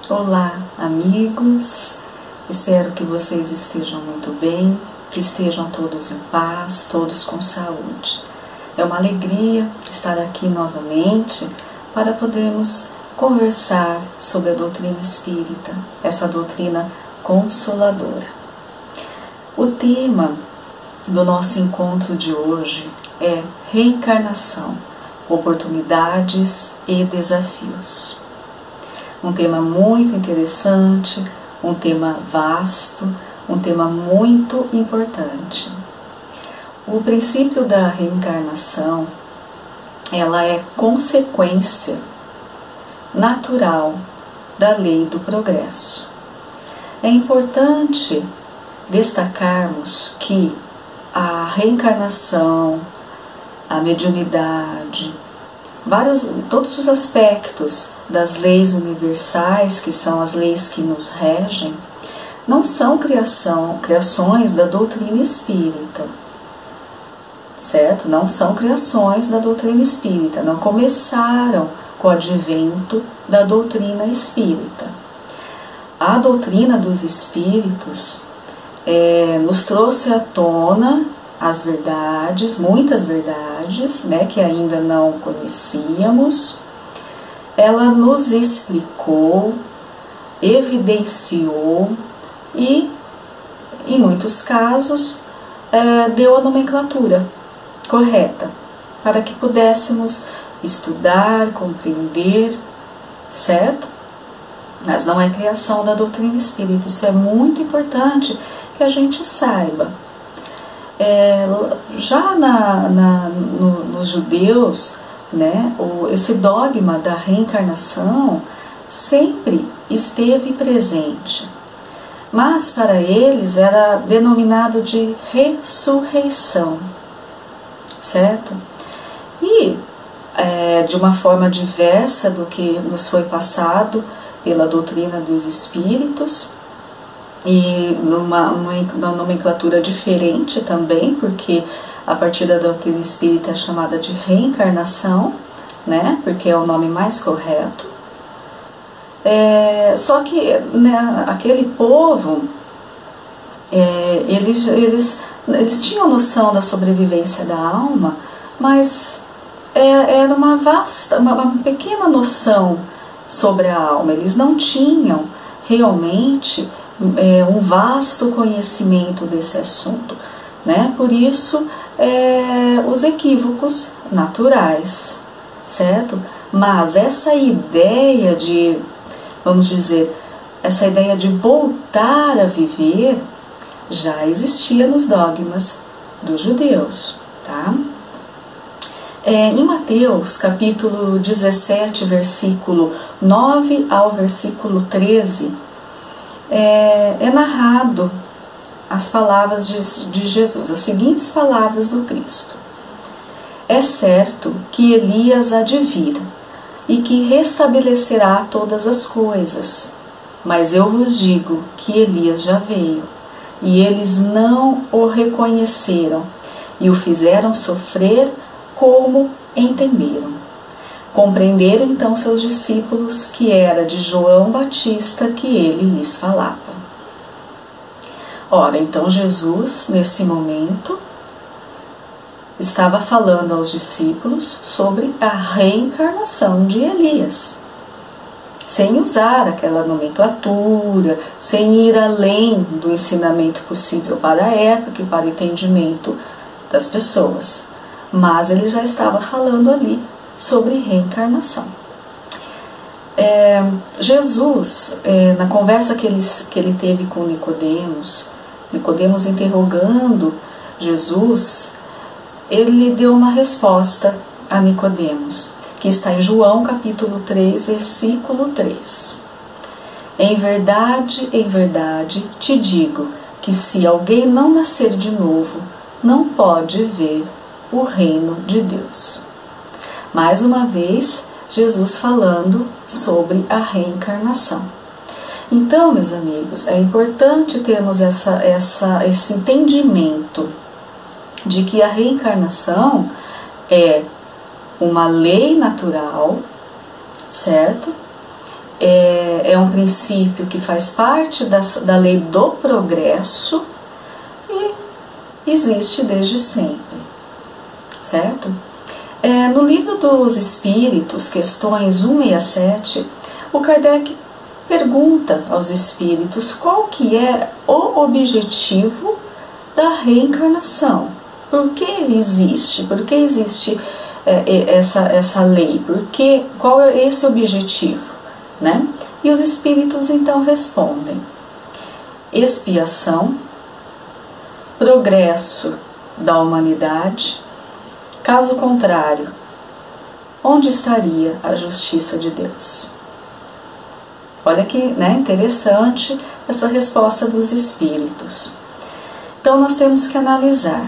Olá, amigos, espero que vocês estejam muito bem, que estejam todos em paz, todos com saúde. É uma alegria estar aqui novamente para podermos conversar sobre a doutrina espírita, essa doutrina consoladora. O tema do nosso encontro de hoje é reencarnação, oportunidades e desafios. Um tema muito interessante, um tema vasto, um tema muito importante. O princípio da reencarnação, ela é consequência natural da lei do progresso. É importante destacarmos que a reencarnação, a mediunidade, todos os aspectos das leis universais, que são as leis que nos regem, não são criações da doutrina espírita, certo? Não são criações da doutrina espírita, não começaram com o advento da doutrina espírita. A doutrina dos espíritos nos trouxe à tona as verdades, muitas verdades, que ainda não conhecíamos. Ela nos explicou, evidenciou e, em muitos casos, deu a nomenclatura correta para que pudéssemos estudar, compreender, certo? Mas não é criação da doutrina espírita, isso é muito importante que a gente saiba. Já nos judeus, esse dogma da reencarnação sempre esteve presente, mas para eles era denominado de ressurreição, certo? E de uma forma diversa do que nos foi passado pela doutrina dos espíritos, e numa nomenclatura diferente também, porque a partir da doutrina espírita é chamada de reencarnação, porque é o nome mais correto. Só que aquele povo, eles tinham noção da sobrevivência da alma, mas era uma pequena noção sobre a alma. Eles não tinham realmente um vasto conhecimento desse assunto, Por isso, os equívocos naturais, certo? Mas essa ideia de, vamos dizer, essa ideia de voltar a viver já existia nos dogmas dos judeus, tá? Em Mateus, capítulo 17, versículo 9 ao versículo 13, é narrado as palavras de Jesus, as seguintes palavras do Cristo. É certo que Elias há de vir e que restabelecerá todas as coisas, mas eu vos digo que Elias já veio e eles não o reconheceram e o fizeram sofrer como entenderam. Compreenderam então seus discípulos que era de João Batista que ele lhes falava. Ora, então Jesus, nesse momento, estava falando aos discípulos sobre a reencarnação de Elias, sem usar aquela nomenclatura, sem ir além do ensinamento possível para a época e para o entendimento das pessoas. Mas ele já estava falando ali sobre reencarnação. Jesus, na conversa que ele teve com Nicodemos interrogando Jesus, ele deu uma resposta a Nicodemos, que está em João capítulo 3, versículo 3. Em verdade, te digo que se alguém não nascer de novo, não pode ver o reino de Deus. Mais uma vez, Jesus falando sobre a reencarnação. Então, meus amigos, é importante termos esse entendimento de que a reencarnação é uma lei natural, certo? é um princípio que faz parte da lei do progresso e existe desde sempre, certo? No Livro dos Espíritos, questões 167, o Kardec pergunta aos espíritos qual que é o objetivo da reencarnação. Por que existe? Por que existe essa lei? Qual é esse objetivo? Né? E os espíritos então respondem: expiação, progresso da humanidade. Caso contrário, onde estaria a justiça de Deus? Olha que, né, interessante essa resposta dos espíritos. Então nós temos que analisar.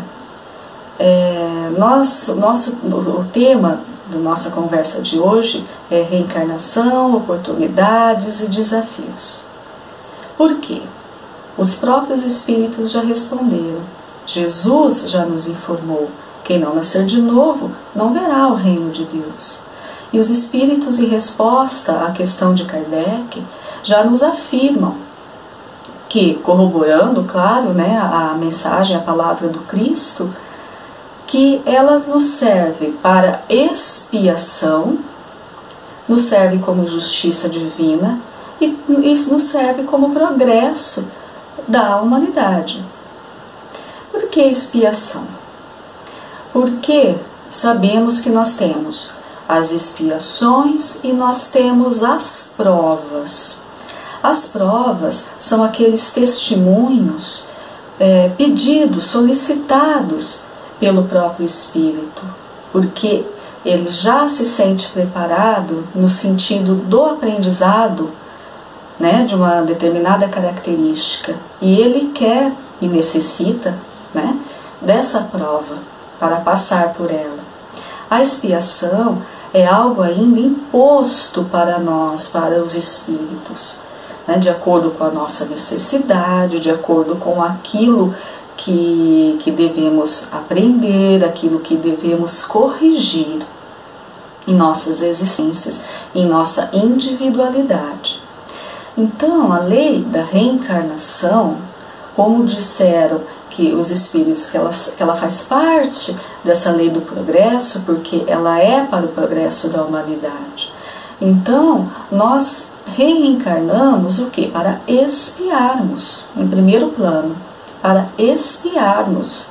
O tema da nossa conversa de hoje é reencarnação, oportunidades e desafios. Por quê? Os próprios espíritos já responderam. Jesus já nos informou: quem não nascer de novo não verá o reino de Deus. E os espíritos, em resposta à questão de Kardec, já nos afirmam que, corroborando, claro, né, a mensagem, a palavra do Cristo, que ela nos serve para expiação, nos serve como justiça divina e nos serve como progresso da humanidade. Por que expiação? Porque sabemos que nós temos as expiações e nós temos as provas. As provas são aqueles testemunhos pedidos, solicitados pelo próprio espírito, porque ele já se sente preparado no sentido do aprendizado, né, de uma determinada característica, e ele quer e necessita, né, dessa prova para passar por ela. A expiação é algo ainda imposto para nós, para os espíritos, né, de acordo com a nossa necessidade, de acordo com aquilo que devemos aprender, aquilo que devemos corrigir em nossas existências, em nossa individualidade. Então, a lei da reencarnação, como disseram que os espíritos, que ela faz parte dessa lei do progresso, porque ela é para o progresso da humanidade. Então, nós reencarnamos o quê? Para expiarmos, em primeiro plano, para expiarmos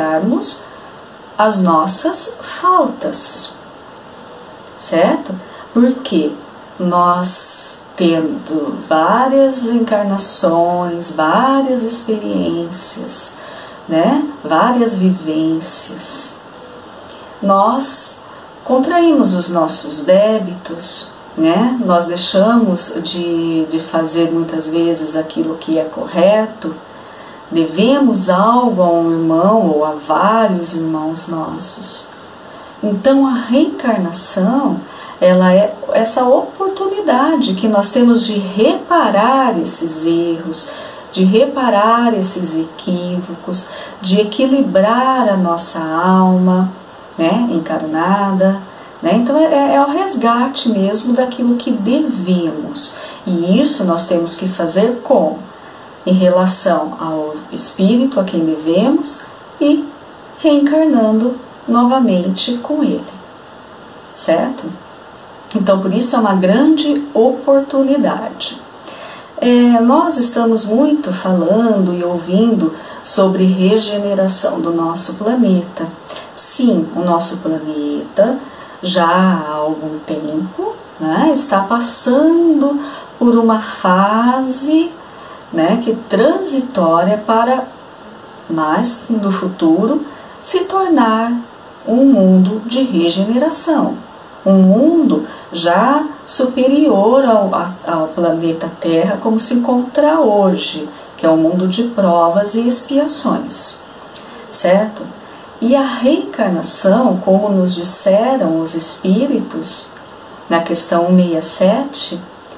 as nossas faltas, certo? Porque nós, tendo várias encarnações, várias experiências, né, várias vivências, nós contraímos os nossos débitos, né? Nós deixamos de fazer muitas vezes aquilo que é correto, devemos algo a um irmão ou a vários irmãos nossos. Então a reencarnação, ela é essa oportunidade que nós temos de reparar esses erros, de reparar esses equívocos, de equilibrar a nossa alma, né, encarnada, né? Então é o resgate mesmo daquilo que devemos. E isso nós temos que fazer em relação ao espírito a quem devemos e reencarnando novamente com ele, certo? Então, por isso é uma grande oportunidade. Nós estamos muito falando e ouvindo sobre regeneração do nosso planeta. Sim, o nosso planeta já há algum tempo, né, está passando por uma fase, né, que transitória para mais no futuro se tornar um mundo de regeneração, um mundo já superior ao planeta Terra como se encontra hoje, que é um mundo de provas e expiações, certo? E a reencarnação, como nos disseram os espíritos na questão 167,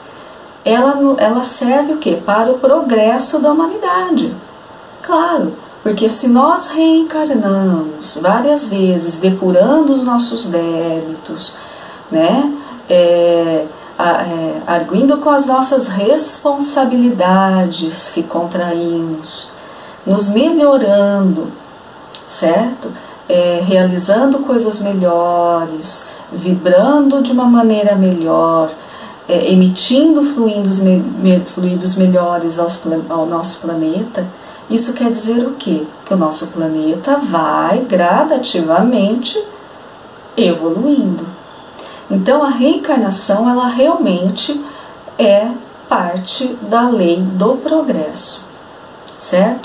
ela serve o quê? Para o progresso da humanidade. Claro, porque se nós reencarnamos várias vezes, depurando os nossos débitos, né, arguindo com as nossas responsabilidades que contraímos, nos melhorando, certo? Realizando coisas melhores, vibrando de uma maneira melhor, emitindo fluidos melhores ao nosso planeta. Isso quer dizer o quê? Que o nosso planeta vai gradativamente evoluindo. Então a reencarnação, ela realmente é parte da lei do progresso, certo?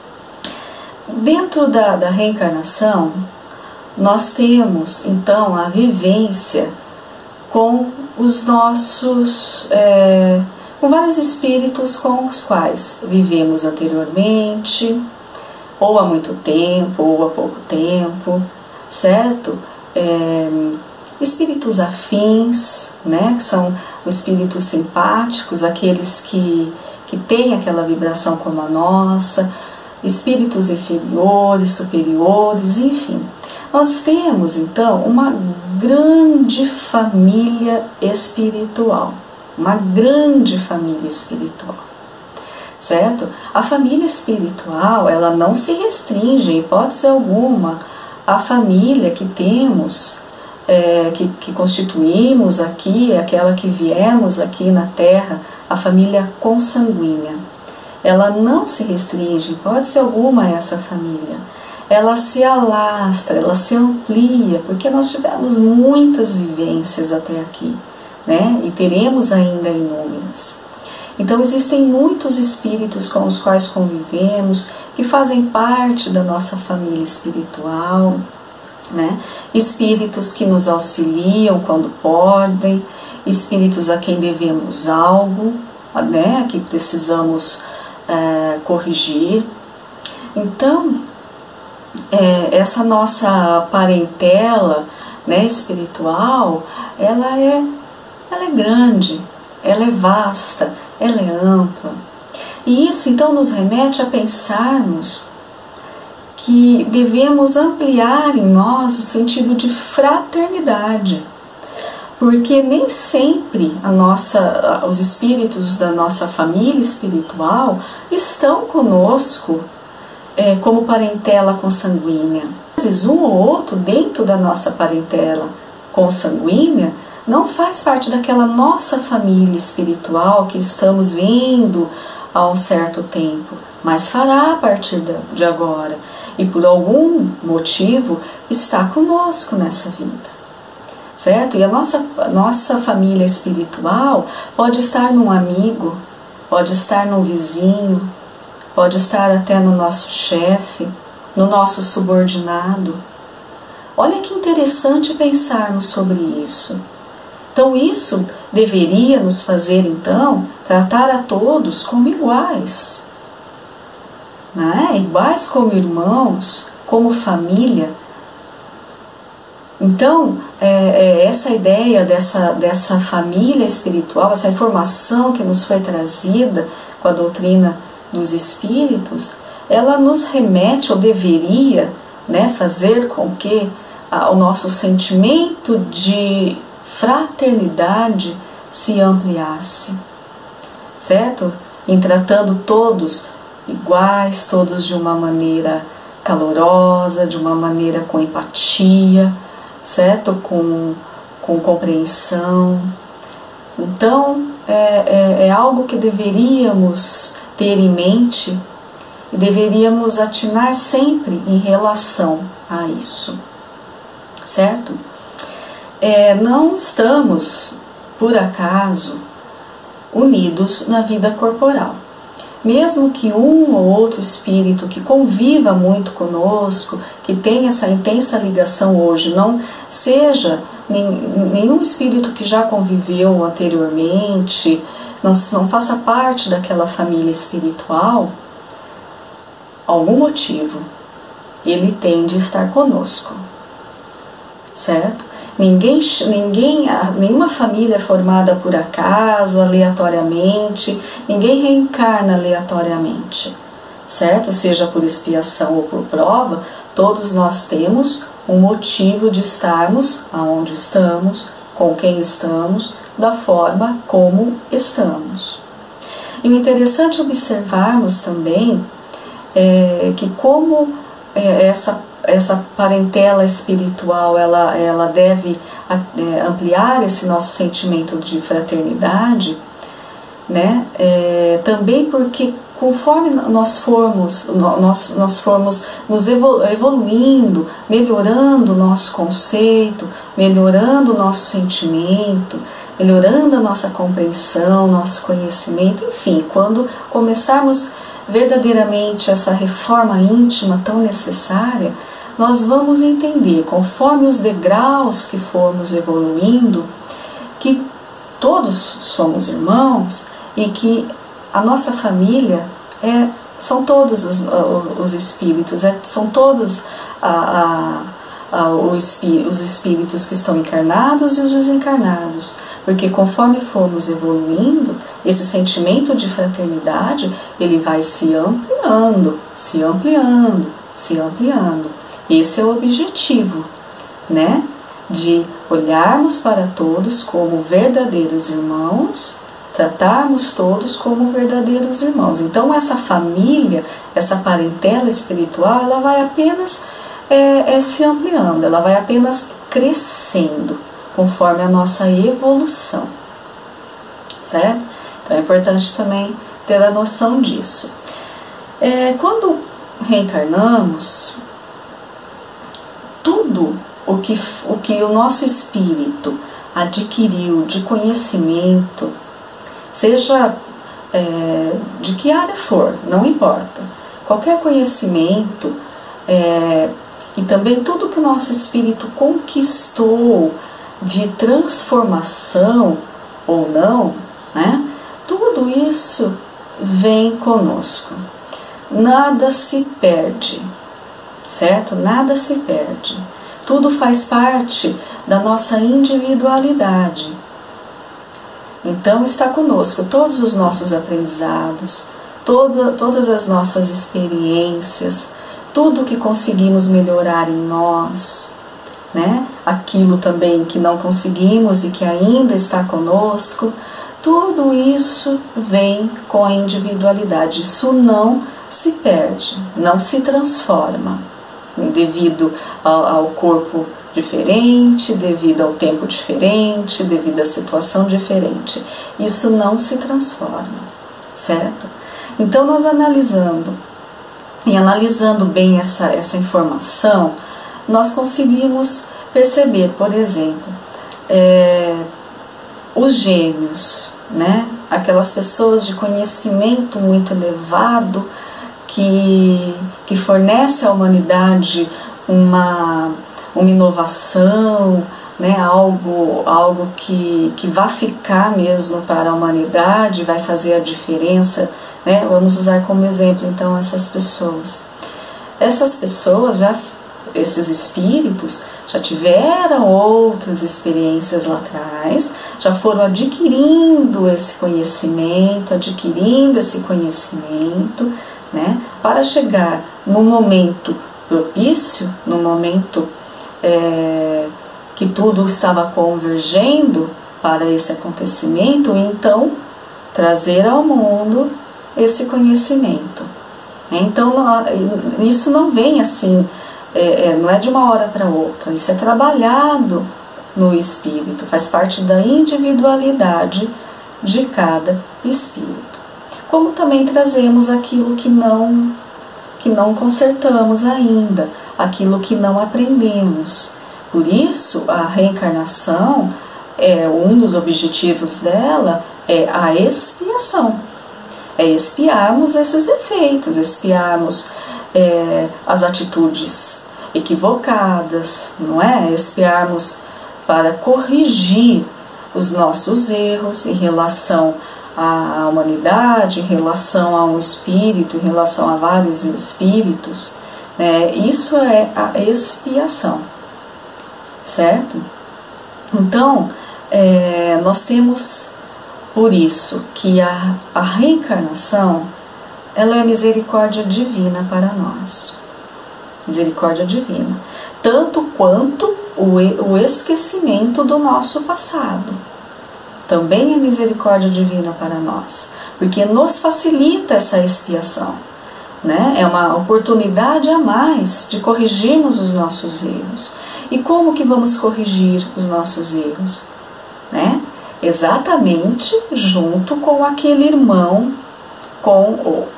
Dentro da reencarnação, nós temos então a vivência com os nossos, com vários espíritos com os quais vivemos anteriormente, ou há muito tempo, ou há pouco tempo, certo? Espíritos afins, né, que são os espíritos simpáticos, aqueles que têm aquela vibração como a nossa, espíritos inferiores, superiores, enfim. Nós temos então uma grande família espiritual, uma grande família espiritual, certo? A família espiritual, ela não se restringe, em hipótese alguma, à família que temos, que constituímos aqui, aquela que viemos aqui na Terra, a família consanguínea. Ela não se restringe, em hipótese alguma, a essa família. Ela se alastra, ela se amplia, porque nós tivemos muitas vivências até aqui, né? E teremos ainda inúmeras. Então existem muitos espíritos com os quais convivemos, que fazem parte da nossa família espiritual, né? Espíritos que nos auxiliam quando podem, espíritos a quem devemos algo, né? Que precisamos corrigir. Então, essa nossa parentela, né, espiritual, ela é grande, ela é vasta, ela é ampla. E isso então nos remete a pensarmos que devemos ampliar em nós o sentido de fraternidade, porque nem sempre os espíritos da nossa família espiritual estão conosco como parentela consanguínea. Às vezes um ou outro dentro da nossa parentela consanguínea não faz parte daquela nossa família espiritual que estamos vendo há um certo tempo, mas fará a partir de agora e por algum motivo está conosco nessa vida, certo? E a nossa família espiritual pode estar num amigo, pode estar num vizinho, pode estar até no nosso chefe, no nosso subordinado. Olha que interessante pensarmos sobre isso. Então isso deveria nos fazer, então, tratar a todos como iguais, né? Iguais como irmãos, como família. Então, essa ideia dessa família espiritual, essa informação que nos foi trazida com a doutrina dos espíritos, ela nos remete, ou deveria, né, fazer com que o nosso sentimento de fraternidade se ampliasse, certo? Em tratando todos iguais, todos de uma maneira calorosa, de uma maneira com empatia, certo? Com compreensão. Então, é algo que deveríamos ter em mente e deveríamos atinar sempre em relação a isso, certo? Não estamos, por acaso, unidos na vida corporal. Mesmo que um ou outro espírito que conviva muito conosco, que tenha essa intensa ligação hoje, não seja nenhum espírito que já conviveu anteriormente, não faça parte daquela família espiritual, algum motivo ele tem de estar conosco, certo? Nenhuma família é formada por acaso, aleatoriamente, ninguém reencarna aleatoriamente, certo? Seja por expiação ou por prova, todos nós temos um motivo de estarmos aonde estamos, com quem estamos, da forma como estamos. E o interessante observarmos também que como essa parentela espiritual ela deve ampliar esse nosso sentimento de fraternidade, né? Também porque conforme nós formos nos evoluindo, melhorando o nosso conceito, melhorando o nosso sentimento, melhorando a nossa compreensão, nosso conhecimento, enfim, quando começarmos verdadeiramente essa reforma íntima tão necessária, nós vamos entender, conforme os degraus que formos evoluindo, que todos somos irmãos e que a nossa família são todos os espíritos, são todos os espíritos que estão encarnados e os desencarnados, porque conforme formos evoluindo, esse sentimento de fraternidade ele vai se ampliando, se ampliando, se ampliando. Esse é o objetivo, né? De olharmos para todos como verdadeiros irmãos, tratarmos todos como verdadeiros irmãos. Então essa família, essa parentela espiritual, ela vai apenas se ampliando, ela vai apenas crescendo conforme a nossa evolução, certo? Então é importante também ter a noção disso. Quando reencarnamos, tudo o que o nosso espírito adquiriu de conhecimento, seja de que área for, não importa, qualquer conhecimento e também tudo que o nosso espírito conquistou de transformação ou não, né? Tudo isso vem conosco. Nada se perde, certo? Nada se perde. Tudo faz parte da nossa individualidade. Então está conosco todos os nossos aprendizados, todas as nossas experiências, tudo que conseguimos melhorar em nós, né? Aquilo também que não conseguimos e que ainda está conosco, tudo isso vem com a individualidade. Isso não se perde, não se transforma devido ao corpo diferente, devido ao tempo diferente, devido à situação diferente. Isso não se transforma, certo? Então nós analisando bem essa informação, nós conseguimos perceber, por exemplo, os gênios, né? Aquelas pessoas de conhecimento muito elevado que fornece à humanidade uma inovação, né? algo que vai ficar mesmo para a humanidade, vai fazer a diferença, né? Vamos usar como exemplo então essas pessoas. Essas pessoas, esses espíritos, já tiveram outras experiências lá atrás, já foram adquirindo esse conhecimento, né, para chegar no momento propício, no momento que tudo estava convergendo para esse acontecimento, e então trazer ao mundo esse conhecimento. Então isso não vem assim, não é de uma hora para outra, isso é trabalhado no espírito, faz parte da individualidade de cada espírito. Como também trazemos aquilo que não consertamos ainda, aquilo que não aprendemos. Por isso, a reencarnação, um dos objetivos dela é a expiação. É expiarmos esses defeitos, expiarmos as atitudes equivocadas, não é? Expiarmos para corrigir os nossos erros em relação à humanidade, em relação a um espírito, em relação a vários espíritos, né? Isso é a expiação, certo? Então, nós temos por isso que a reencarnação, ela é misericórdia divina para nós. Misericórdia divina. Tanto quanto o esquecimento do nosso passado. também é misericórdia divina para nós, porque nos facilita essa expiação, né? É uma oportunidade a mais de corrigirmos os nossos erros. E como que vamos corrigir os nossos erros? Né? Exatamente junto com aquele irmão com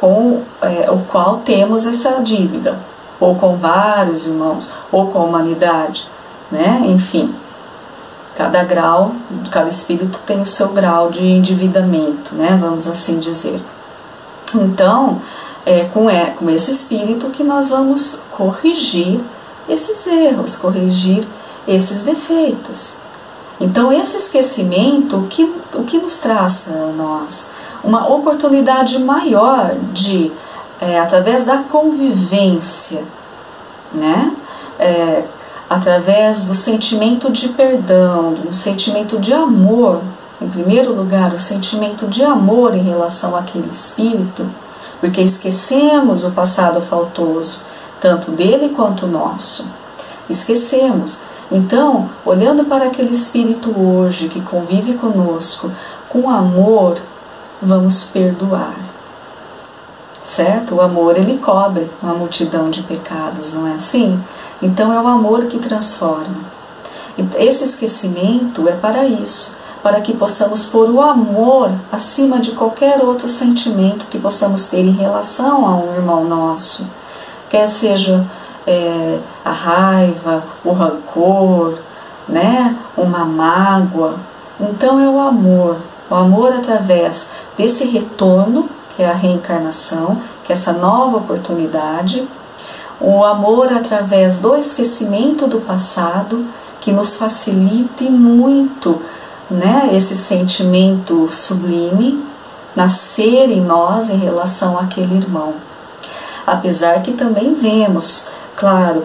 o qual temos essa dívida, ou com vários irmãos, ou com a humanidade, né? Enfim, cada grau, cada espírito tem o seu grau de endividamento, né? Vamos assim dizer. Então, com esse espírito que nós vamos corrigir esses erros, corrigir esses defeitos. Então, esse esquecimento, o que nos traz para nós? Uma oportunidade maior de, através da convivência, né? Através do sentimento de perdão, do sentimento de amor, em primeiro lugar, o sentimento de amor em relação àquele espírito, porque esquecemos o passado faltoso, tanto dele quanto nosso. Esquecemos. Então, olhando para aquele espírito hoje que convive conosco, com amor, vamos perdoar. Certo? O amor, ele cobre uma multidão de pecados, não é assim? Então, é o amor que transforma. Esse esquecimento é para isso, para que possamos pôr o amor acima de qualquer outro sentimento que possamos ter em relação a um irmão nosso. Quer seja a raiva, o rancor, né? Uma mágoa. Então é o amor através desse retorno, que é a reencarnação, que é essa nova oportunidade, o amor através do esquecimento do passado, que nos facilite muito, né? Esse sentimento sublime nascer em nós em relação àquele irmão. Apesar que também vemos, claro,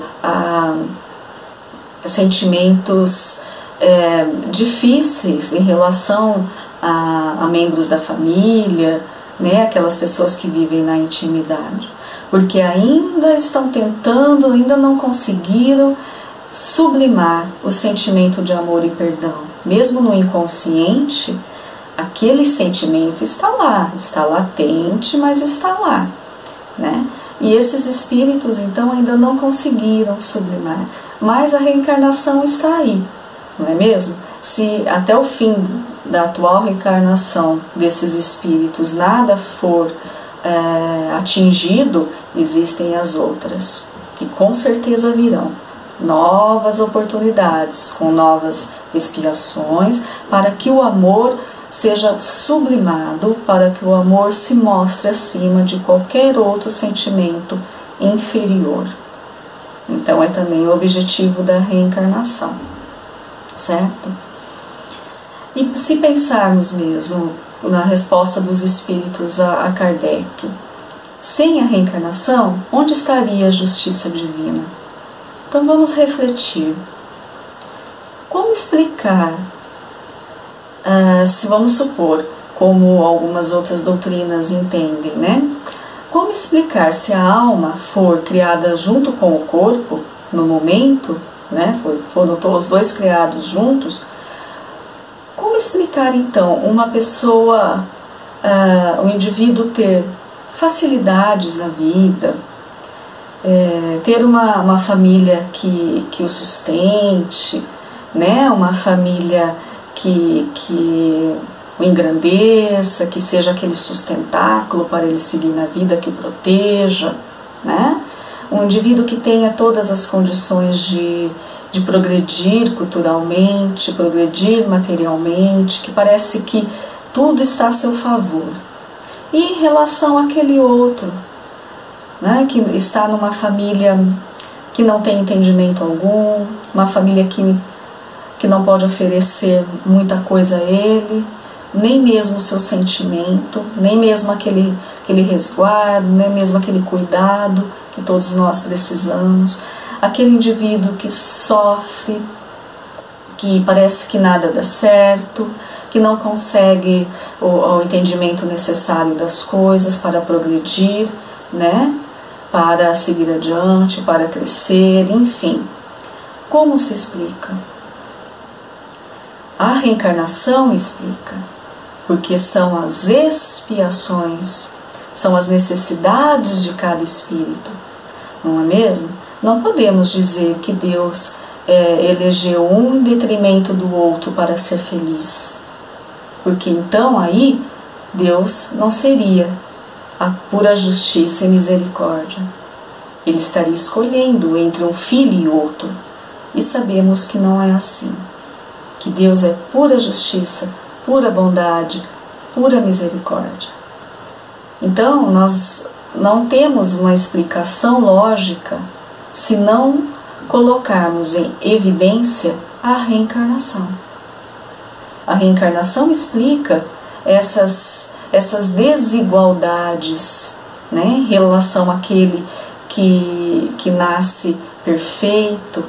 sentimentos difíceis em relação a membros da família, né? Aquelas pessoas que vivem na intimidade, porque ainda estão tentando, ainda não conseguiram sublimar o sentimento de amor e perdão. Mesmo no inconsciente, aquele sentimento está latente, mas está lá, né? E esses espíritos, então, ainda não conseguiram sublimar. Mas a reencarnação está aí, não é mesmo? Se até o fim da atual reencarnação desses espíritos nada for atingido, existem as outras. E com certeza virão novas oportunidades, com novas expiações, para que o amor seja sublimado, para que o amor se mostre acima de qualquer outro sentimento inferior. Então é também o objetivo da reencarnação, certo? E se pensarmos mesmo na resposta dos espíritos a Kardec, sem a reencarnação, onde estaria a justiça divina? Então vamos refletir. Como explicar, se vamos supor, como algumas outras doutrinas entendem, né? Como explicar se a alma for criada junto com o corpo, no momento, né? Foram os dois criados juntos? Como explicar então uma pessoa, um indivíduo ter facilidades na vida, ter uma família que o sustente, né? Uma família que o engrandeça, que seja aquele sustentáculo para ele seguir na vida, que o proteja, né? Um indivíduo que tenha todas as condições de progredir culturalmente, progredir materialmente, que parece que tudo está a seu favor. E em relação àquele outro, né, que está numa família que não tem entendimento algum, uma família que não pode oferecer muita coisa a ele, nem mesmo o seu sentimento, nem mesmo aquele resguardo, nem mesmo aquele cuidado que todos nós precisamos. Aquele indivíduo que sofre, que parece que nada dá certo, que não consegue o entendimento necessário das coisas para progredir, né? Para seguir adiante, para crescer, enfim. Como se explica? A reencarnação explica, porque são as expiações, são as necessidades de cada espírito, não é mesmo? Não podemos dizer que Deus elegeu um em detrimento do outro para ser feliz, porque então aí Deus não seria a pura justiça e misericórdia. Ele estaria escolhendo entre um filho e outro, e sabemos que não é assim, que Deus é pura justiça, pura bondade, pura misericórdia. Então nós não temos uma explicação lógica se não colocarmos em evidência a reencarnação. A reencarnação explica essas desigualdades, né, em relação àquele que nasce perfeito,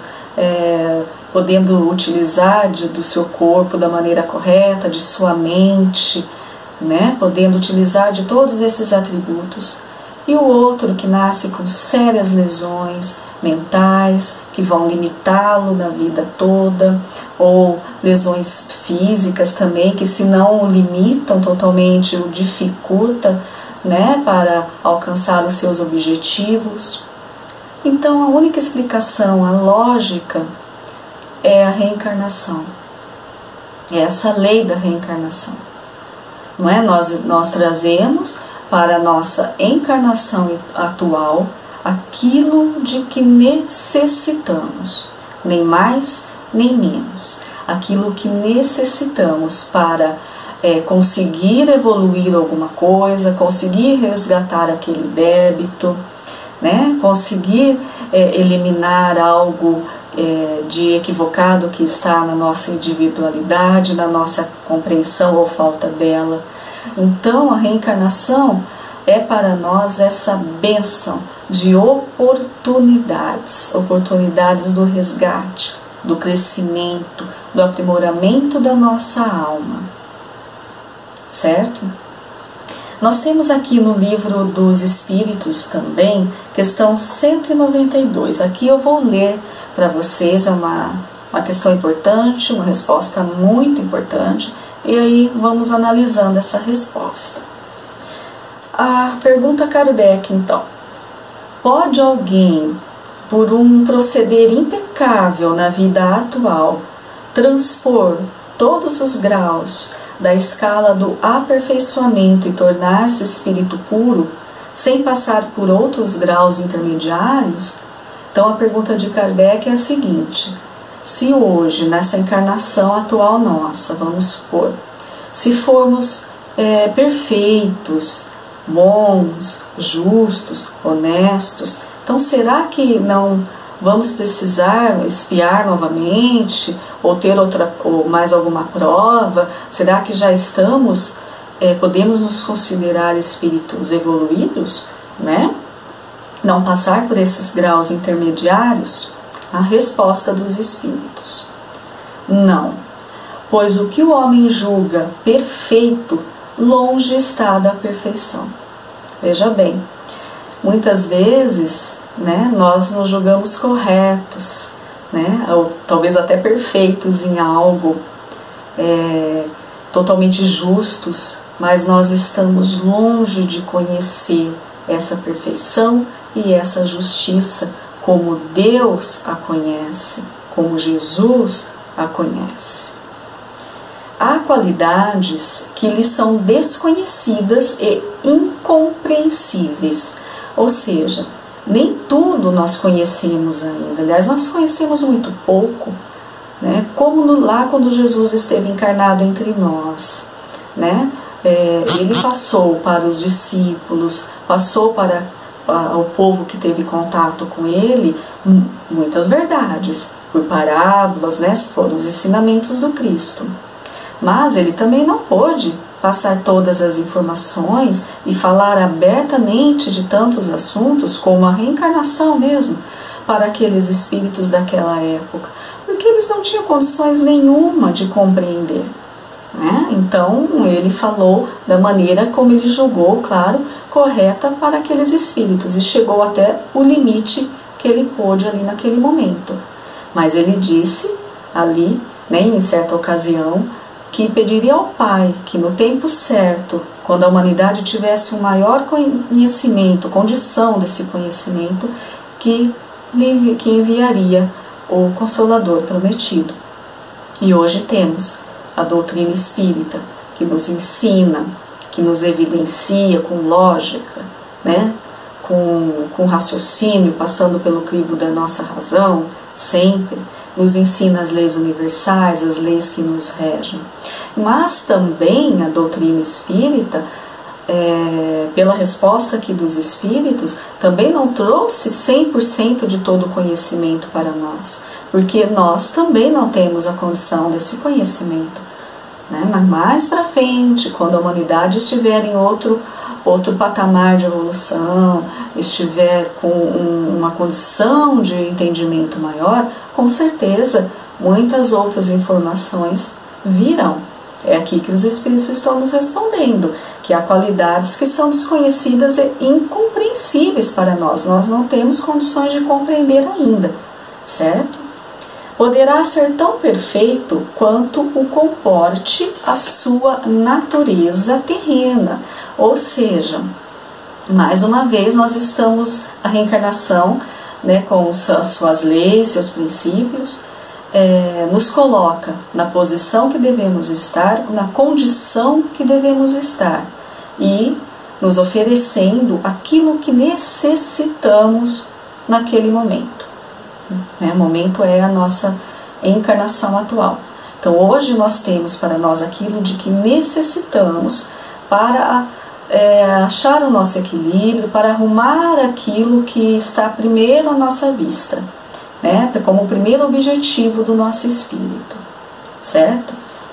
podendo utilizar do seu corpo da maneira correta, de sua mente, né, podendo utilizar de todos esses atributos, e o outro que nasce com sérias lesões mentais que vão limitá-lo na vida toda, ou lesões físicas também que, se não o limitam totalmente, o dificulta, né, para alcançar os seus objetivos. Então a única explicação, a lógica, é a reencarnação, é essa lei da reencarnação, não é? Nós trazemos para a nossa encarnação atual aquilo de que necessitamos, nem mais nem menos, aquilo que necessitamos para conseguir evoluir alguma coisa, conseguir resgatar aquele débito, né? Conseguir eliminar algo de equivocado que está na nossa individualidade, na nossa compreensão ou falta dela. Então a reencarnação é para nós essa bênção de oportunidades, oportunidades do resgate, do crescimento, do aprimoramento da nossa alma, certo? Nós temos aqui no Livro dos Espíritos também, questão 192. Aqui eu vou ler para vocês, é uma questão importante, uma resposta muito importante, e aí vamos analisando essa resposta. A pergunta Kardec, então: pode alguém, por um proceder impecável na vida atual, transpor todos os graus da escala do aperfeiçoamento e tornar-se espírito puro, sem passar por outros graus intermediários? Então a pergunta de Kardec é a seguinte: se hoje, nessa encarnação atual nossa, vamos supor, se formos perfeitos, bons, justos, honestos, então será que não vamos precisar espiar novamente ou ter ou mais alguma prova? Será que já estamos, podemos nos considerar espíritos evoluídos, né? Não passar por esses graus intermediários? A resposta dos espíritos: não, pois o que o homem julga perfeito longe está da perfeição. Veja bem, muitas vezes, né, nós nos julgamos corretos, né, ou talvez até perfeitos em algo, totalmente justos, mas nós estamos longe de conhecer essa perfeição e essa justiça como Deus a conhece, como Jesus a conhece. Há qualidades que lhe são desconhecidas e incompreensíveis, ou seja, nem tudo nós conhecemos ainda. Aliás, nós conhecemos muito pouco, né? Como lá quando Jesus esteve encarnado entre nós, né? Ele passou para os discípulos, passou para o povo que teve contato com ele muitas verdades, por parábolas, né? Foram os ensinamentos do Cristo. Mas ele também não pôde passar todas as informações e falar abertamente de tantos assuntos, como a reencarnação mesmo, para aqueles espíritos daquela época, porque eles não tinham condições nenhuma de compreender, né? Então ele falou da maneira como ele julgou, claro, correta para aqueles espíritos, e chegou até o limite que ele pôde ali naquele momento. Mas ele disse ali né, em certa ocasião, que pediria ao Pai que no tempo certo, quando a humanidade tivesse um maior conhecimento, condição desse conhecimento, que enviaria o Consolador prometido. E hoje temos a doutrina espírita, que nos ensina, que nos evidencia com lógica, né, com raciocínio, passando pelo crivo da nossa razão, sempre, nos ensina as leis universais, as leis que nos regem. Mas também a doutrina espírita, pela resposta aqui dos espíritos, também não trouxe 100% de todo o conhecimento para nós, porque nós também não temos a condição desse conhecimento, né? Mas mais para frente, quando a humanidade estiver em outro patamar de evolução, estiver com uma condição de entendimento maior, com certeza muitas outras informações virão. É aqui que os espíritos estão nos respondendo, que há qualidades que são desconhecidas e incompreensíveis para nós. Nós não temos condições de compreender ainda, certo? Poderá ser tão perfeito quanto o comporte a sua natureza terrena. Ou seja, mais uma vez nós estamos, a reencarnação, né, com as suas leis, seus princípios, nos coloca na posição que devemos estar, na condição que devemos estar e nos oferecendo aquilo que necessitamos naquele momento. O momento é a nossa encarnação atual. Então hoje nós temos para nós aquilo de que necessitamos para achar o nosso equilíbrio, para arrumar aquilo que está primeiro à nossa vista, né, como o primeiro objetivo do nosso espírito, certo?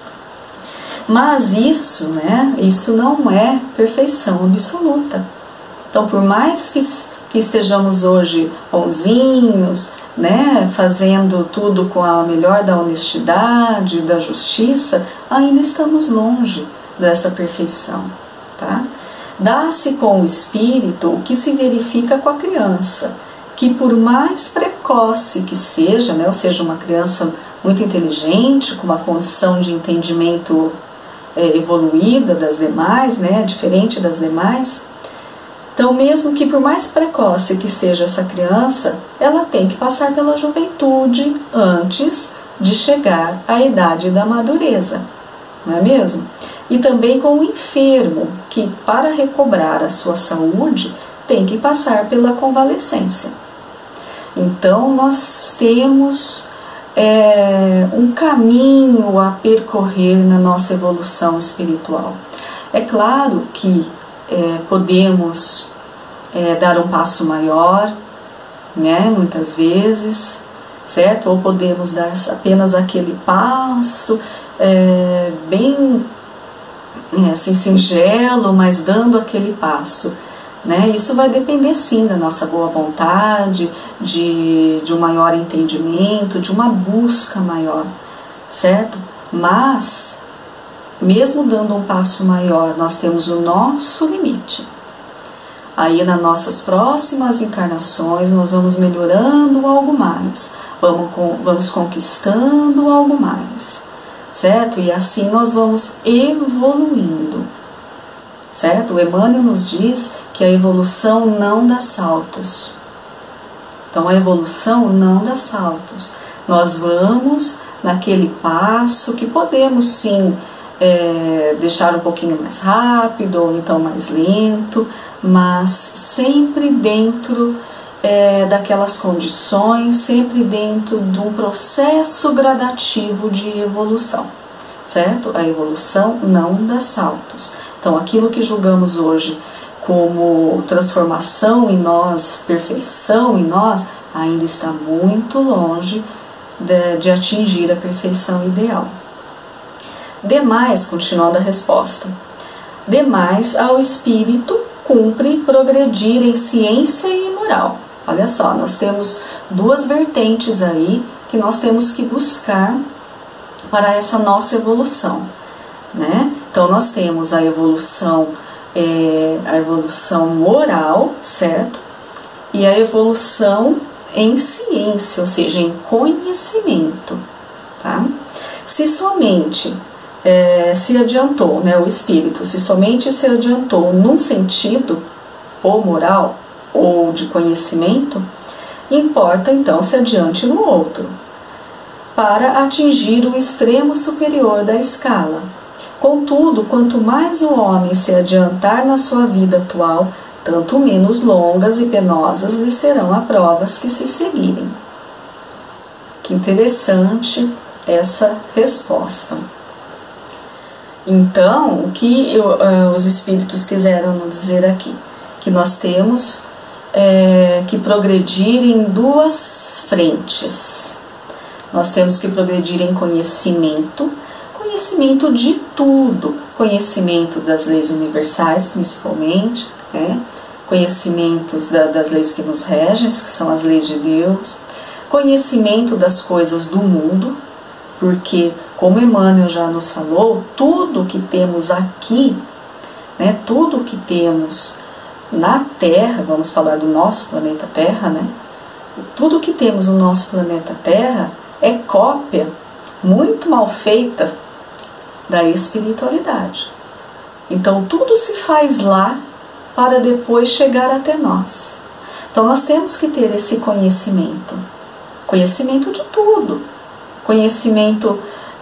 Mas isso, né, isso não é perfeição absoluta. Então, por mais que estejamos hoje bonzinhos, né, fazendo tudo com a melhor da honestidade, da justiça, ainda estamos longe dessa perfeição, tá? Dá-se com o espírito o que se verifica com a criança, que por mais precoce que seja, né, ou seja, uma criança muito inteligente, com uma condição de entendimento evoluída das demais, né, diferente das demais, então mesmo que por mais precoce que seja essa criança, ela tem que passar pela juventude antes de chegar à idade da madureza, não é mesmo? E também com o enfermo, que para recobrar a sua saúde tem que passar pela convalescência. Então nós temos um caminho a percorrer na nossa evolução espiritual. É claro que podemos dar um passo maior, né, muitas vezes, certo? Ou podemos dar apenas aquele passo bem assim, singelo, mas dando aquele passo, né? Isso vai depender sim da nossa boa vontade, de um maior entendimento, de uma busca maior, certo? Mas, mesmo dando um passo maior, nós temos o nosso limite. Aí nas nossas próximas encarnações nós vamos melhorando algo mais, vamos conquistando algo mais, certo? E assim nós vamos evoluindo, certo? O Emmanuel nos diz que a evolução não dá saltos. Então a evolução não dá saltos. Nós vamos naquele passo que podemos sim deixar um pouquinho mais rápido ou então mais lento, mas sempre dentro daquelas condições, sempre dentro de um processo gradativo de evolução, certo? A evolução não dá saltos. Então aquilo que julgamos hoje como transformação em nós, perfeição em nós, ainda está muito longe de atingir a perfeição ideal. Demais, continuando a resposta, demais ao espírito cumpre progredir em ciência e moral. Olha só, nós temos duas vertentes aí que nós temos que buscar para essa nossa evolução, né? Então nós temos a evolução moral, certo? E a evolução em ciência, ou seja, em conhecimento, tá? Se somente se adiantou, né, o espírito, se somente se adiantou num sentido, ou moral, ou de conhecimento, importa então se adiante no outro, para atingir o extremo superior da escala. Contudo, quanto mais o homem se adiantar na sua vida atual, tanto menos longas e penosas lhe serão as provas que se seguirem. Que interessante essa resposta. Então, o que os espíritos quiseram nos dizer aqui? Que nós temos que progredir em duas frentes. Nós temos que progredir em conhecimento de tudo, conhecimento das leis universais, principalmente, né? Conhecimentos das leis que nos regem, que são as leis de Deus, conhecimento das coisas do mundo, porque, como Emmanuel já nos falou, tudo que temos aqui, né, tudo que temos na Terra, vamos falar do nosso planeta Terra, né, tudo que temos no nosso planeta Terra é cópia muito mal feita da espiritualidade. Então, tudo se faz lá para depois chegar até nós. Então, nós temos que ter esse conhecimento de tudo, conhecimento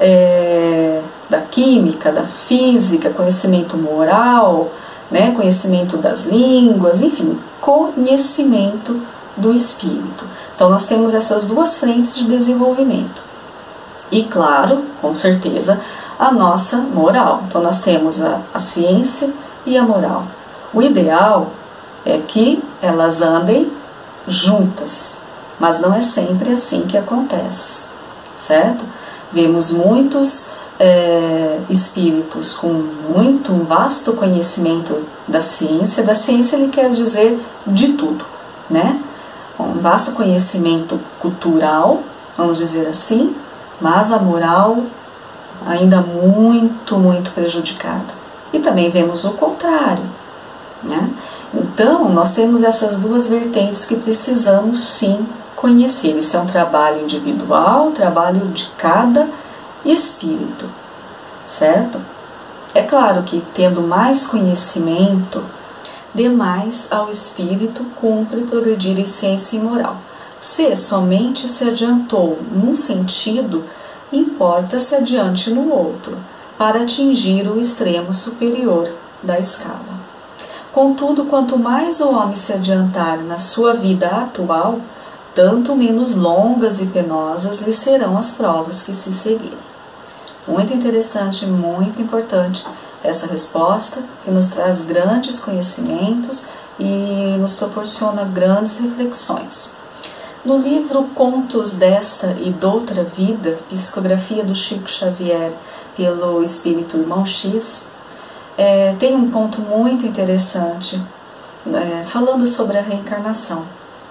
da química, da física, conhecimento moral, né, conhecimento das línguas, enfim, conhecimento do espírito. Então, nós temos essas duas frentes de desenvolvimento. E, claro, com certeza, a nossa moral. Então, nós temos a ciência e a moral. O ideal é que elas andem juntas, mas não é sempre assim que acontece, certo? Vemos muitos espíritos com um vasto conhecimento da ciência. Da ciência ele quer dizer de tudo, né? Um vasto conhecimento cultural, vamos dizer assim, mas a moral ainda muito, muito prejudicada. E também vemos o contrário, né? Então, nós temos essas duas vertentes que precisamos sim conhecer. Isso é um trabalho individual, trabalho de cada espírito, certo? É claro que tendo mais conhecimento, demais ao espírito cumpre progredir em ciência e moral. Se somente se adiantou num sentido, importa-se adiante no outro, para atingir o extremo superior da escala. Contudo, quanto mais o homem se adiantar na sua vida atual, tanto menos longas e penosas lhe serão as provas que se seguirem. Muito interessante, muito importante essa resposta, que nos traz grandes conhecimentos e nos proporciona grandes reflexões. No livro Contos desta e doutra vida, psicografia do Chico Xavier pelo Espírito Irmão X, tem um ponto muito interessante falando sobre a reencarnação.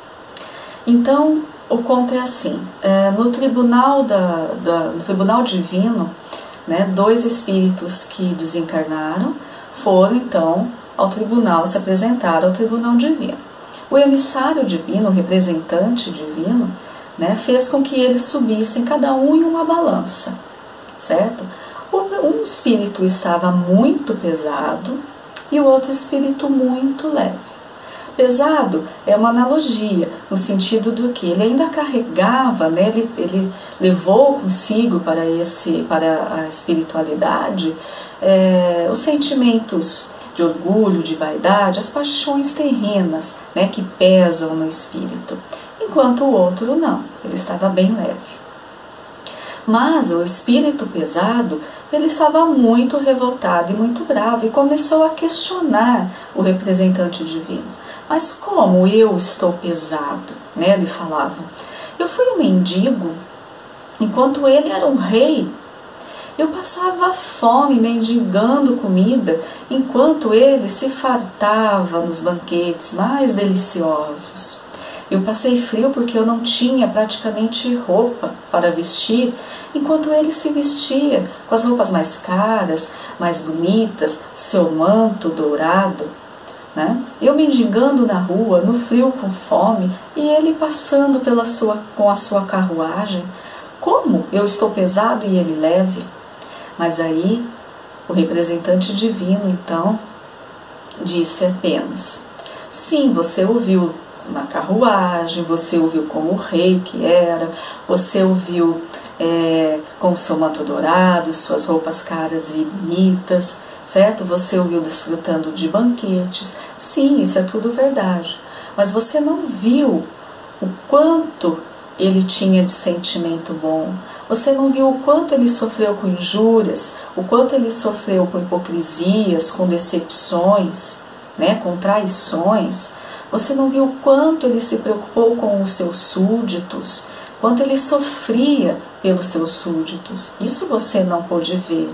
Então, o conto é assim: no tribunal no tribunal divino, né, dois espíritos que desencarnaram foram então ao tribunal, se apresentaram ao tribunal divino. O emissário divino, o representante divino, né, fez com que eles subissem cada um em uma balança, certo? Um espírito estava muito pesado e o outro espírito muito leve. Pesado é uma analogia, no sentido do que ele ainda carregava, né, ele levou consigo para a espiritualidade os sentimentos de orgulho, de vaidade, as paixões terrenas, né, que pesam no espírito, enquanto o outro não, ele estava bem leve. Mas o espírito pesado, ele estava muito revoltado e muito bravo e começou a questionar o representante divino. Mas como eu estou pesado? Né, ele falava. Eu fui um mendigo, enquanto ele era um rei. Eu passava fome mendigando comida, enquanto ele se fartava nos banquetes mais deliciosos. Eu passei frio porque eu não tinha praticamente roupa para vestir, enquanto ele se vestia com as roupas mais caras, mais bonitas, seu manto dourado, né? Eu mendigando na rua, no frio com fome, e ele passando com a sua carruagem, Como eu estou pesado e ele leve? Mas aí o representante divino então disse apenas: sim, você ouviu uma carruagem, você ouviu como o rei que era, você ouviu com o seu manto dourado, suas roupas caras e bonitas, certo? Você ouviu desfrutando de banquetes. Sim, isso é tudo verdade. Mas você não viu o quanto ele tinha de sentimento bom. Você não viu o quanto ele sofreu com injúrias, o quanto ele sofreu com hipocrisias, com decepções, né, com traições. Você não viu o quanto ele se preocupou com os seus súditos, quanto ele sofria pelos seus súditos. Isso você não pôde ver.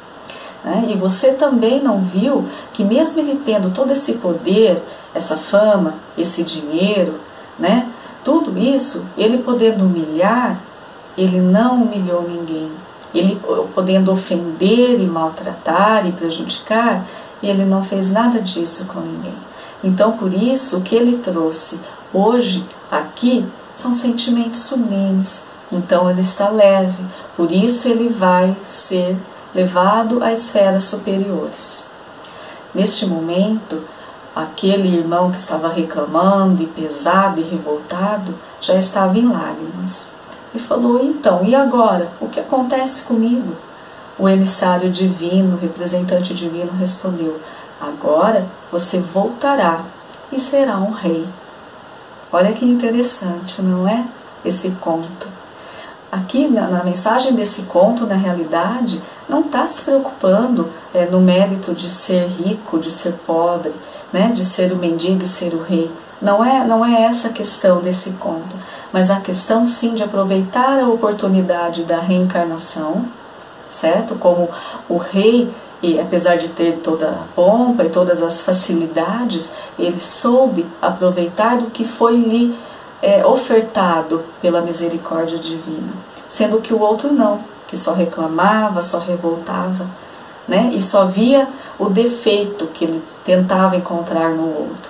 Né? E você também não viu que mesmo ele tendo todo esse poder, essa fama, esse dinheiro, né, tudo isso, ele podendo humilhar, ele não humilhou ninguém. Ele podendo ofender e maltratar e prejudicar, ele não fez nada disso com ninguém. Então, por isso, o que ele trouxe hoje aqui são sentimentos sublimes. Então, ele está leve. Por isso, ele vai ser levado a esferas superiores. Neste momento, aquele irmão que estava reclamando e pesado e revoltado já estava em lágrimas. E falou: então, e agora? O que acontece comigo? O emissário divino, o representante divino, respondeu: agora você voltará e será um rei. Olha que interessante, não é? Esse conto. Aqui na mensagem desse conto, na realidade, não está se preocupando no mérito de ser rico, de ser pobre, né? De ser o mendigo e ser o rei. Não é essa a questão desse conto, mas a questão sim de aproveitar a oportunidade da reencarnação, certo? Como o rei, e apesar de ter toda a pompa e todas as facilidades, ele soube aproveitar do que foi lhe ofertado pela misericórdia divina, sendo que o outro não, que só reclamava, só revoltava, né? E só via o defeito que ele tentava encontrar no outro,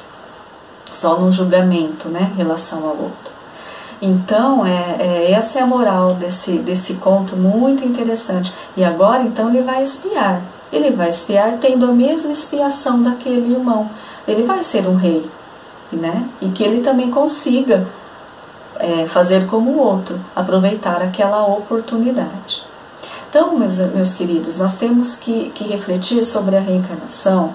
só no julgamento, né, em relação ao outro. Então, essa é a moral desse conto, muito interessante. E agora, então, ele vai expiar. Ele vai expiar tendo a mesma expiação daquele irmão. Ele vai ser um rei, né? E que ele também consiga fazer como o outro, aproveitar aquela oportunidade. Então, meus queridos, nós temos que refletir sobre a reencarnação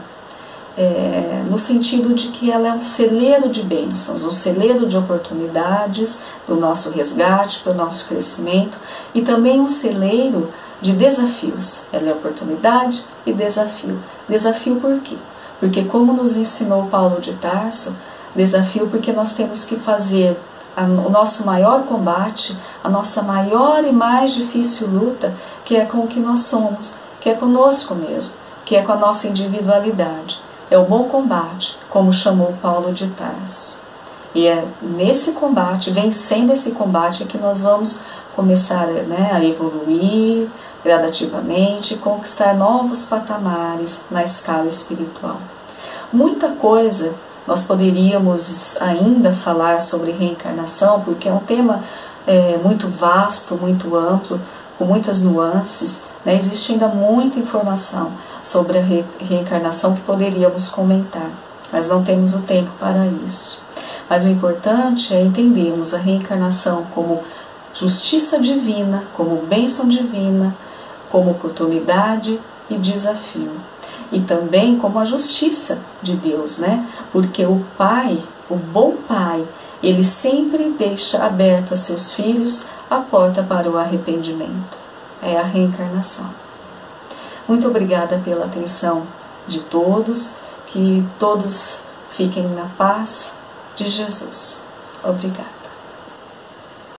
no sentido de que ela é um celeiro de bênçãos, um celeiro de oportunidades do nosso resgate, para o nosso crescimento, e também um celeiro de desafios. Ela é oportunidade e desafio. Desafio por quê? Porque, como nos ensinou Paulo de Tarso, desafio porque nós temos que fazer o nosso maior combate, a nossa maior e mais difícil luta, que é com o que nós somos, que é conosco mesmo, que é com a nossa individualidade. É o bom combate, como chamou Paulo de Tarso. E é nesse combate, vencendo esse combate, que nós vamos começar, né, a evoluir gradativamente, conquistar novos patamares na escala espiritual. Muita coisa nós poderíamos ainda falar sobre reencarnação, porque é um tema muito vasto, muito amplo, com muitas nuances, né? Existe ainda muita informação sobre a reencarnação que poderíamos comentar, mas não temos o tempo para isso. Mas o importante é entendermos a reencarnação como justiça divina, como bênção divina, como oportunidade e desafio. E também como a justiça de Deus, né? Porque o Pai, o bom Pai, ele sempre deixa aberta a seus filhos a porta para o arrependimento. É a reencarnação. Muito obrigada pela atenção de todos, que todos fiquem na paz de Jesus. Obrigada.